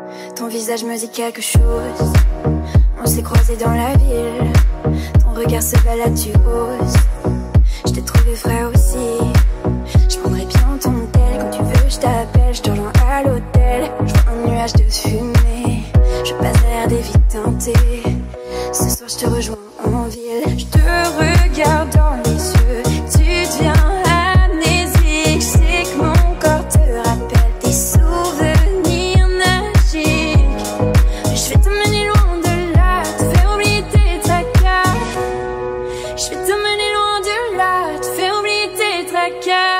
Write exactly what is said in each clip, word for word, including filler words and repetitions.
Ton visage me dit quelque chose. On s'est croisés dans la ville. Ton regard se balade, tu oses. Je t'ai trouvé frais aussi. Je prendrai bien ton tel. Quand tu veux je t'appelle, je te rejoins à l'hôtel. Je vois un nuage de fumée. Je passe derrière des vies teintées. Ce soir je te rejoins en ville. Je te regarde dans les yeux. Tu deviens amnésique. Je sais que mon corps te rappelle tes souvenirs magiques. Je vais t'emmener loin de là, te faire oublier tes tracas. Je vais t'emmener loin de là, te faire oublier tes tracas.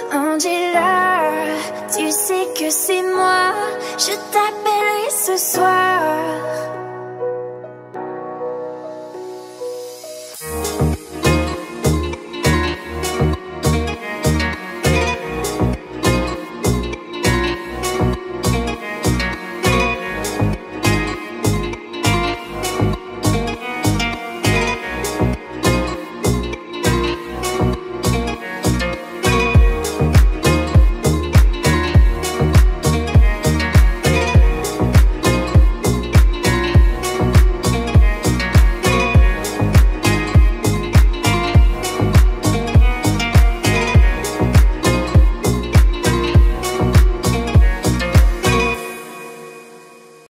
Angela, tu sais que c'est moi, je t'appellerai ce soir.